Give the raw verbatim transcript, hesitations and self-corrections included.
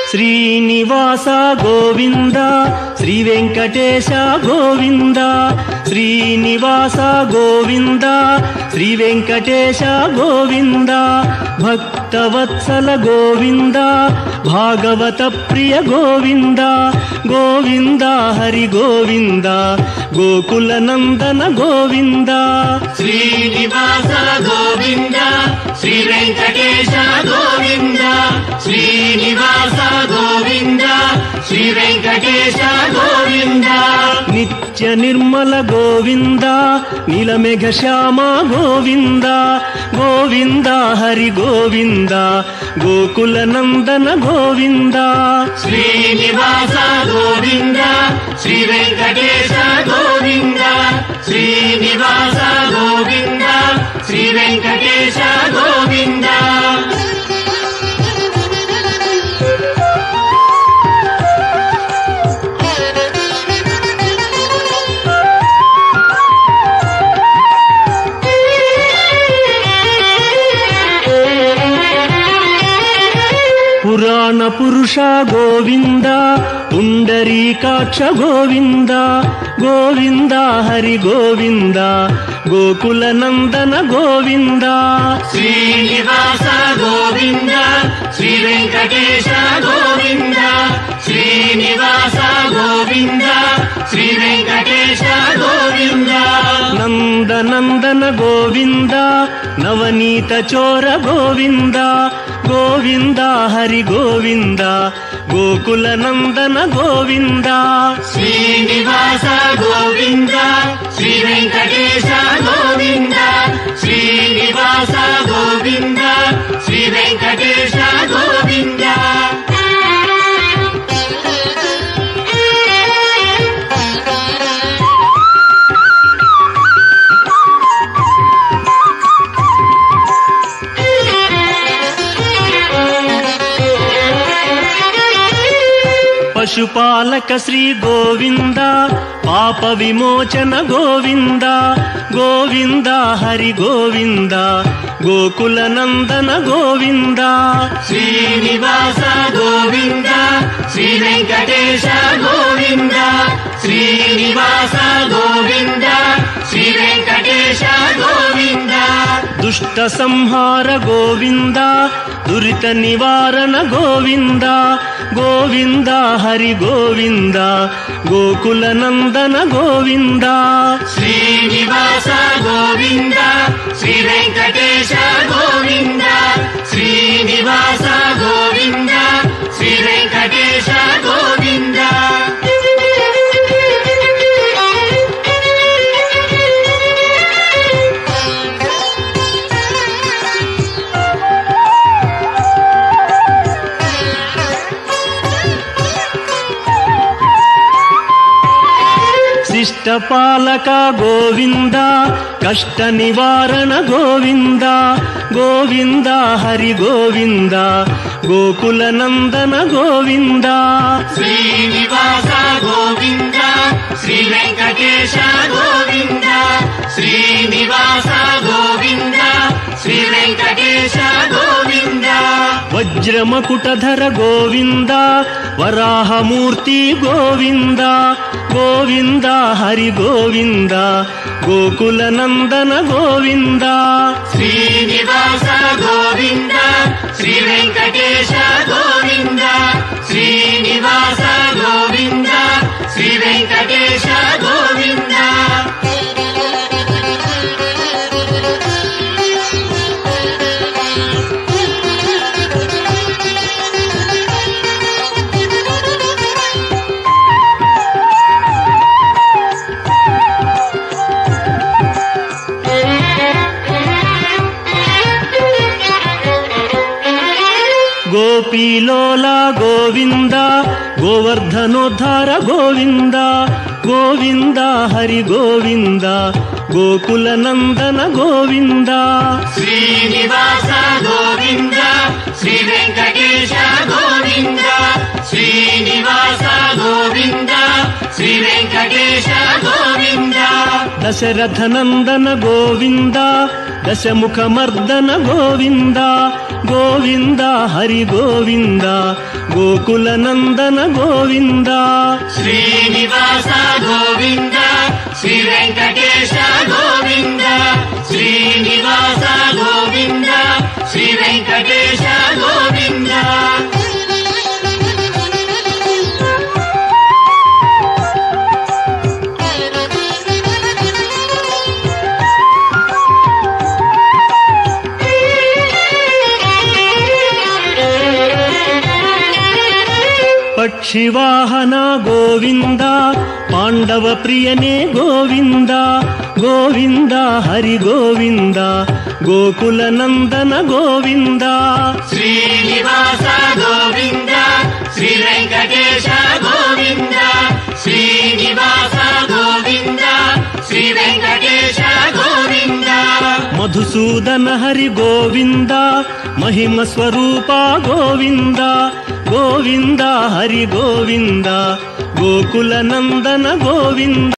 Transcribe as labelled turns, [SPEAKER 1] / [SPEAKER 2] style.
[SPEAKER 1] శ్రీనివాస గోవింద శ్రీ వెంకటేశ గోవింద శ్రీనివాస గోవింద శ్రీ వెంకటేశ గోవింద భక్తవత్సల గోవింద భాగవత ప్రియ గోవింద గోవింద హరి గోవింద గోకుల నందన గోవింద
[SPEAKER 2] శ్రీనివాస గోవింద శ్రీ వెంకటేశ గోవింద శ్రీనివాస గోవింద శ్రీ వెంకటేశ గోవింద
[SPEAKER 1] నిత్య నిర్మల గోవింద నీలమేఘ శ్యామ గోవింద గోవింద హరి గోవింద గోకుల నందన గోవింద
[SPEAKER 2] శ్రీనివాస గోవింద శ్రీ వెంకటేశ గోవింద శ్రీనివాస గోవింద శ్రీ వెంకటేశ గోవింద
[SPEAKER 1] పురాణ పురుష గోవింద పుండరీకాక్ష గోవింద గోవింద హరి గోవింద గోకుల నందన గోవింద
[SPEAKER 2] శ్రీనివాస గోవింద శ్రీ వెంకటేశ గోవింద శ్రీనివాస గోవింద శ్రీ వెంకటేశ గోవింద
[SPEAKER 1] నందనందన గోవింద నవనీత చోర గోవింద గోవింద హరి గోవింద గోకుల నందన గోవింద
[SPEAKER 2] శ్రీనివాస గోవింద శ్రీ వెంకటేశ గోవింద శ్రీనివాస గోవింద శ్రీ వెంకటేశ గోవింద
[SPEAKER 1] పశుపాలక శ్రీ గోవింద పాప విమోచన గోవింద గోవింద హరి గోవింద గోకుల నందన గోవింద
[SPEAKER 2] శ్రీనివాస గోవింద శ్రీ వెంకటేశ గోవింద శ్రీనివాస గోవింద శ్రీ వెంకటేశ గోవింద
[SPEAKER 1] దుష్ట సంహార గోవింద దురిత నివారణ గోవింద గోవింద హరి గోవింద గోకుల నందన గోవింద
[SPEAKER 2] శ్రీనివాస గోవింద శ్రీ వెంకటేశ గోవింద శ్రీనివాస గోవింద శ్రీ వెంకటేశ గోవింద
[SPEAKER 1] శిష్టపాలక గోవింద కష్ట నివారణ గోవింద గోవింద హరి గోవింద గోకుల నందన గోవింద
[SPEAKER 2] శ్రీనివాస గోవింద శ్రీ వెంకటేశ గోవింద శ్రీనివాస గోవింద శ్రీ వెంకటేశ గోవింద
[SPEAKER 1] వజ్రమకుటధర గోవింద వరాహమూర్తి గోవింద గోవింద హరి గోవింద గోకుల నందన గోవింద
[SPEAKER 2] శ్రీనివాస గోవింద శ్రీ వెంకటేశ గోవింద శ్రీనివాస గోవింద శ్రీ వెంకటేశ గోవింద
[SPEAKER 1] గోపీలోల గోవింద గోవర్ధనోద్ధార గోవింద గోవింద హరి గోవింద గోకుల నందన గోవింద
[SPEAKER 2] శ్రీనివాస గోవింద శ్రీ వెంకటేశ గోవింద శ్రీనివాస గోవింద శ్రీ వెంకటేశ గోవింద
[SPEAKER 1] దశరథ నందన గోవింద దశముఖ మర్దన గోవింద గోవింద హరి గోవింద గోకుల నందన గోవింద
[SPEAKER 2] శ్రీనివాస గోవింద శ్రీ వెంకటేశ గోవింద శ్రీనివాస గోవింద శ్రీ వెంకటేశ గోవింద
[SPEAKER 1] పక్షివాహన గోవింద పాండవ ప్రియనే గోవింద గోవింద హరి గోవింద గోకుల నందన గోవింద
[SPEAKER 2] శ్రీనివాస గోవింద శ్రీ వెంకటేశ గోవింద శ్రీనివాస గోవింద శ్రీ వెంకటేశ గోవింద
[SPEAKER 1] మధుసూదన హరి గోవింద మహిమ స్వరూప గోవింద గోవింద హరి గోవింద గోకుల నందన గోవింద